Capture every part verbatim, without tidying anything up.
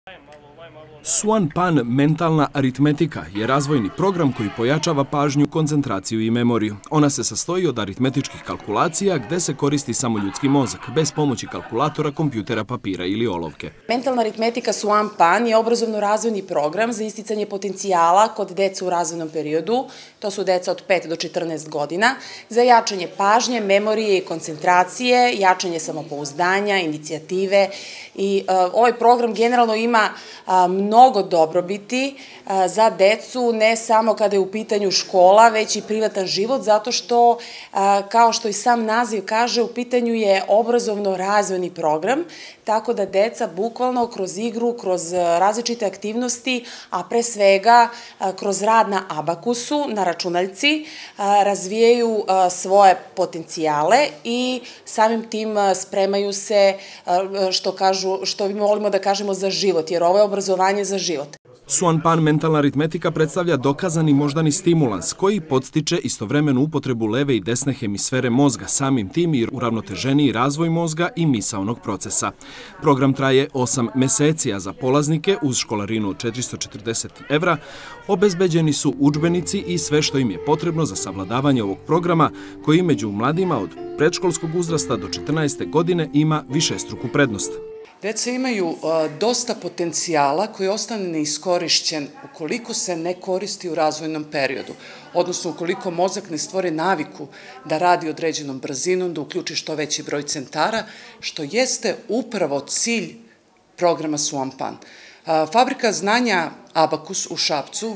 Suan Pan mentalna aritmetika je razvojni program koji pojačava pažnju, koncentraciju i memoriju. Ona se sastoji od aritmetičkih kalkulacija gde se koristi samo ljudski mozak, bez pomoći kalkulatora, kompjutera, papira ili olovke. Mentalna aritmetika Suan Pan je obrazovno-razvojni program za isticanje potencijala kod deca u razvojnom periodu, to su deca od pet do četrnaest godina, za jačanje pažnje, memorije i koncentracije, jačanje samopouzdanja, inicijative i uh, ovaj program generalno ima uh, mnogo dobrobiti za decu, ne samo kada je u pitanju škola, već i privatan život, zato što, kao što i sam naziv kaže, u pitanju je obrazovno-razvojni program, tako da deca bukvalno kroz igru, kroz različite aktivnosti, a pre svega kroz rad na abakusu, na računaljci, razvijaju svoje potencijale i samim tim spremaju se, što kažu, što mi volimo da kažemo, za život, jer ovo je obrazovanje za život. Suan Pan mentalna aritmetika predstavlja dokazani moždani stimulans koji podstiče istovremenu upotrebu leve i desne hemisfere mozga, samim tim i uravnoteženiji razvoj mozga i misaonog procesa. Program traje osam meseci, a za polaznike uz školarinu od četiristo četrdeset evra obezbeđeni su udžbenici i sve što im je potrebno za savladavanje ovog programa koji među mladima od predškolskog uzrasta do četrnaeste godine ima višestruku prednost. Deca imaju dosta potencijala koji ostane neiskorišćen ukoliko se ne koristi u razvojnom periodu, odnosno ukoliko mozak ne stvori naviku da radi određenom brzinom, da uključi što veći broj centara, što jeste upravo cilj programa Suan Pan. Fabrika znanja Abakus u Šapcu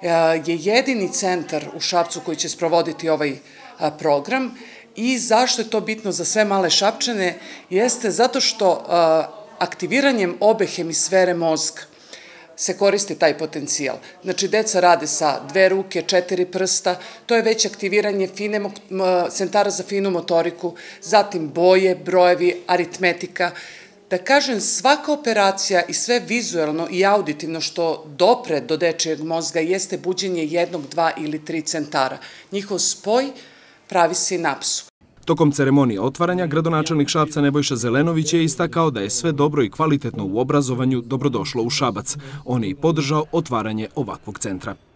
je jedini centar u Šapcu koji će sprovoditi ovaj program i zašto je to bitno za sve male Šapčane jeste zato što aktiviranjem obe hemisfere mozga se koristi taj potencijal. Znači, deca rade sa dve ruke, četiri prsta, to je već aktiviranje centara za finu motoriku, zatim boje, brojevi, aritmetika. Da kažem, svaka operacija i sve vizuelno i auditivno što dopre do dečijeg mozga jeste buđenje jednog, dva ili tri centara. Njihov spoj pravi sinapsu. Tokom ceremonije otvaranja, gradonačelnik Šapca Nebojša Zelenović je istakao da je sve dobro i kvalitetno u obrazovanju dobrodošlo u Šabac. On je i podržao otvaranje ovakvog centra.